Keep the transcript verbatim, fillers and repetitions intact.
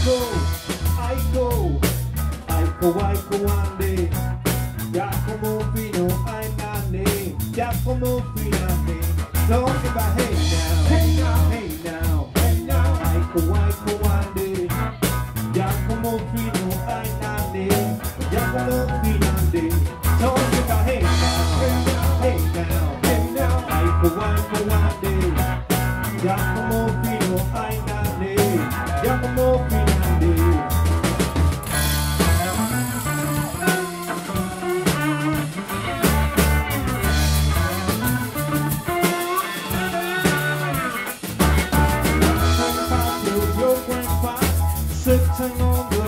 Aiko, Aiko, Aiko Ande, Giacomo Fino ai nani, Giacomo Finande. Talk about hey now, hey now, hey now, hey now. Aiko, Aiko Ande, Giacomo Fino ai nani, Giacomo Finande. Talk about hey now, hey now, hey now, hey now. Aiko, Aiko Ande, Giacomo Fino ai nani, Giacomo Finande. Sitting on the